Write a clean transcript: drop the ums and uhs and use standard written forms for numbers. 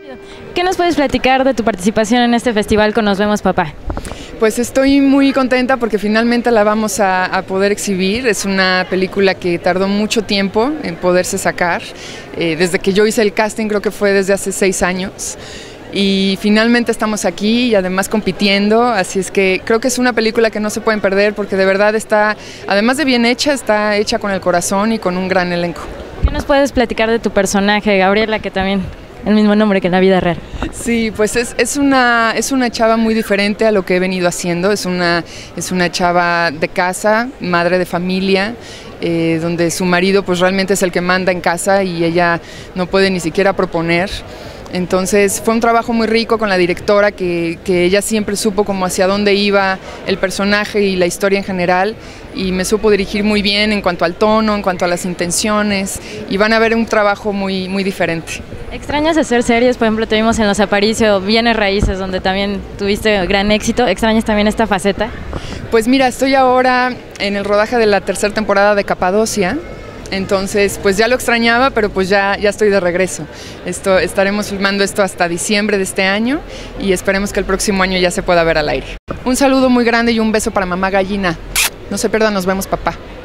¿Qué nos puedes platicar de tu participación en este festival con Nos Vemos Papá? Pues estoy muy contenta porque finalmente la vamos a poder exhibir. Es una película que tardó mucho tiempo en poderse sacar. Desde que yo hice el casting, creo que fue desde hace 6 años. Y finalmente estamos aquí y además compitiendo, así es que creo que es una película que no se pueden perder porque de verdad está, además de bien hecha, está hecha con el corazón y con un gran elenco. ¿Qué nos puedes platicar de tu personaje, Gabriela, que también el mismo nombre que en la vida real? Sí, pues es una chava muy diferente a lo que he venido haciendo, es una chava de casa, madre de familia, donde su marido pues realmente es el que manda en casa y ella no puede ni siquiera proponer. Entonces fue un trabajo muy rico con la directora que ella siempre supo como hacia dónde iba el personaje y la historia en general y me supo dirigir muy bien en cuanto al tono, en cuanto a las intenciones y van a ver un trabajo muy, muy diferente. ¿Extrañas hacer series? Por ejemplo, te vimos en Los Aparicio, Bienes Raíces, donde también tuviste gran éxito. ¿Extrañas también esta faceta? Pues mira, estoy ahora en el rodaje de la 3ª temporada de Capadocia. Entonces, pues ya lo extrañaba, pero pues ya estoy de regreso. Estaremos filmando esto hasta diciembre de este año y esperemos que el próximo año ya se pueda ver al aire. Un saludo muy grande y un beso para mamá gallina. No se pierdan, Nos Vemos Papá.